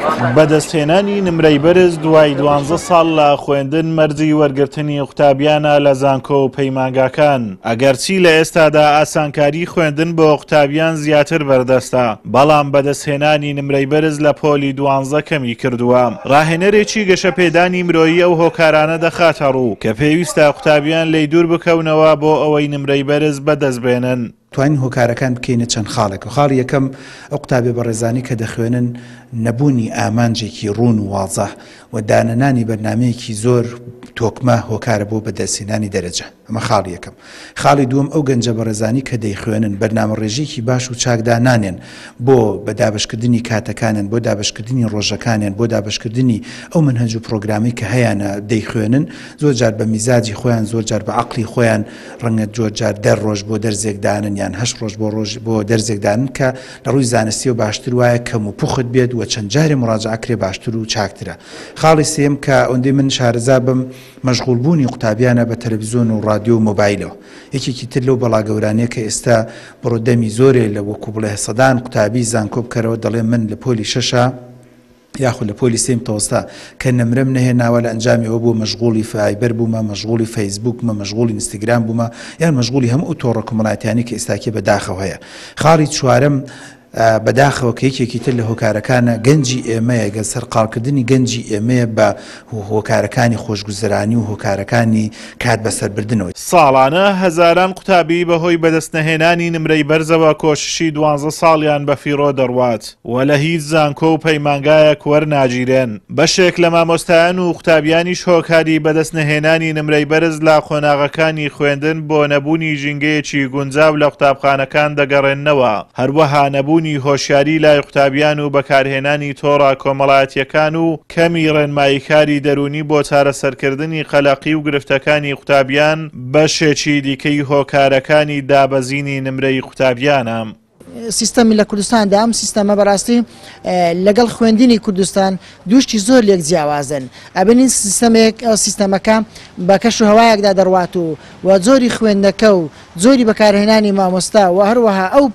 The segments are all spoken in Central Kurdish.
بەدەستهێنانی نمرەی بەرز دوای 12 ساڵ لە خوێندن مەرجی وەرگرتنی قوتابیانە لە زانکۆ و پەیمانگاکان. ئەگەرچی لە ئێستادا ئاسانکاری خوێندن بۆ قوتابیان زیاتر بەردەستە، بەڵام بەدەستهێنانی نمرەی بەرز لە پۆلی 12 کەمی کردووە. ڕاهێنەرێکی گەشەپێدانی مرۆیی ئەو هۆکارانە دەخاتە ڕوو کە پێویستە قوتابیان لێی دوور بکەونەوە بۆ ئەوەی نمرەی بەرز بەدەستبێنن. توانین هۆکارەکان بکەینە چەند خاڵێک و خاڵی یەکەم ئەو قوتابێ بەڕێزانی کە دەخوێنن نەبوونی ئامانجێکی ڕوون و واضح و دانەنانی بەرنامەیەکی زۆر تۆکمە هۆکارە بۆ بەدەستهێنانی دەرەجە. ئەمە خاڵی یەکەم. خاڵی دووەم ئەو گەنجە بەڕێزانی کە دەیخوێنن بەرنامەڕێژێکی باش و چاکدا نانێن بۆ بەدابشکردنی کاتەکانن، بۆ دابشکردنی ڕۆژەکانیان، بۆ دابشکردنی ئەو منهەج و پرۆگرامی کە هەیەە دەیخوێنن، زۆر جار بە میزاجی خۆیان، زۆر جار بە عەقلی خۆیان ڕەنگە زۆر جار 10 ڕۆژ بۆ دەرزێکدانن یان 8 ڕۆژ بۆ دەرزێکدانن کە لە ڕووی زانستی و باشتر وایە کەم و پوخت بێت و چەند جارێ مراجعە کرێ باشتر و چاکترە. خاڵی سێم کە ئەوەندەی من شارەزا بم مەشغوڵبوونی قوتابیانە بە تەلەڤیزۆن و ڕادیۆ و مۆبایلەوە. یەکێکی تر لەو بەڵاگەورانەیە کە ئێستا بڕۆدەمی زۆرێ لە وەکو بڵێ سەدان قوتابی زانکۆ بکەرەوە دەڵێ من لە پۆلی 6 یاخود لە پۆلی 3 تۆستا کە نمرەم نەهێناوە لە ئەنجامیەوە بوو مەشغوڵی فایبەر بوومە، مەشغوڵی فەیسبووکمە، مەشغوڵی ئینستاگرام بوومە، یان مەشغوڵی هەموو تۆڕە کۆمەڵایەتیانی کە ئێستاکێ بەداخەوە هەیە. خاڵی چوارەم بەداخەوە کە یەکێکی تر لە هۆکارەکانە گەنجی ئێمەیە، گە سەرقاڵکردنی گەنجی ئێمەیە بە هۆکارەکانی خۆشگوزەرانی و هۆکارەکانی کات بەسەربردنەوە. ساڵانە هەزاران قوتابی بەهۆی بەدەستنەهێنانی نمرەی بەرزەوە کۆششی 12 ساڵیان بە فیڕۆ دەڕوات و لە هیچ زانکۆ و پەیمانگایەک وەرناگیرێن. بەشێک لە مامۆستایان و قوتابیانیش هۆکاری بەدەستنەهێنانی نمرەی بەرز لە خۆناغەکانی خوێندن بۆ نەبوونی ژینگەیەکی گونجاو لە قوتابخانەکان دەگەڕێنەوە. هەروەها نەبوونی هۆشیاری لای قوتابیان و بەکارهێنانی تۆڕە کۆمەڵایەتیەکان و کەمی ڕێنماییکاری دەرونی بۆ چارەسەرکردنی قەلەقی و گرفتەکانی قوتابیان بەشێکی دیکەی هۆکارەکانی دابەزینی نمرەی قوتابیانە. سیستەمی لە کوردستاندا ئەم سیستەمە بەڕاستی لەگەڵ خوێندنی کوردستان دووشتی زۆر لێک جیاوازن. ئەبنین سیستەمەکە بە کەش و هەوایەکدا دەڕوات و زۆری خوێندەکە و زۆری بەکارهێنانی مامۆستا و هەروەها ئەو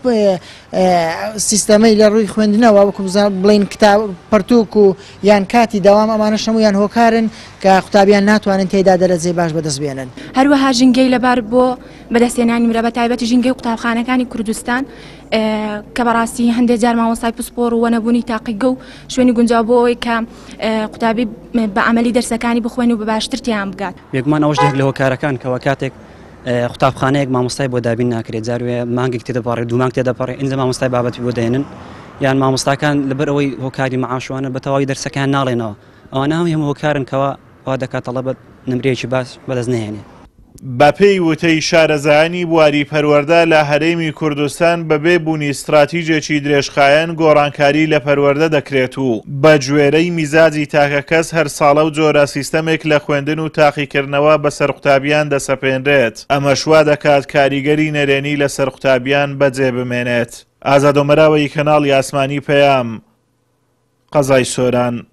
سیستەمەی لە ڕووی خوێندنەوە وەکو بڵین کتاب پەرتووک و یان کاتی داوام ئەمانە شەمویان هۆکارن کە قوتابیان ناتوانن تێدا دەرەجەی باش بەدەستبێنن. هەروەها ژینگەی لەبار بۆ بەدەستهێنانی مرە بە تایبەتی ژینگەی قوتابخانەکانی کوردستان کە بەڕاستی هەندێک جار مامۆستای پسپۆڕ و وەنەبوونی تاقیگە و شوێنی گونجاو بۆ ئەوەی کە قوتابی بە عملی دەرسەکانی بخوێن و بە باشتر تیان بگات. یەکمان ئەوەش دێک لە هۆکارەکان کەەوە کاتێک قوتابخانەیەک مامۆستای بۆ دابین ناکرێت، جاروێ مانگێک تێدەپەڕێت، دوو مانگ تێدەپەڕێت، ئینجا مامۆستای بابەتی بۆ دێنن یان مامۆستاکان لەبەر ئەوەی هۆکاری مەعاشوانە بە تەواوی دەرسەکان ناڵێنەوە. ئەوانە هەموو هۆکارن کەەوە ئەوە دەکات تەڵەبەت نمرەیەکی باش بەدەست نهێنێت. بەپێی وتەی شارەزایانی بواری پەروەردە لە هەرێمی کوردستان بەبێ بوونی استراتیژێکی درێژخایەن گۆڕانکاری لە پەروەردە دەکرێت و بە گوێرەی میزاجی تاکەکەس هەر ساڵە و جۆرە سیستەمێک لە خوێندن و تاقیکردنەوە بەسەر قوتابیان دەسەپێنرێت. ئەمە شوا دەکات کاریگەری نەرێنی لەسەر قوتابیان بەجێ بمێنێت. ئازادۆمەراوەی کەناڵی ئاسمانی پەیام، قەزای سۆران.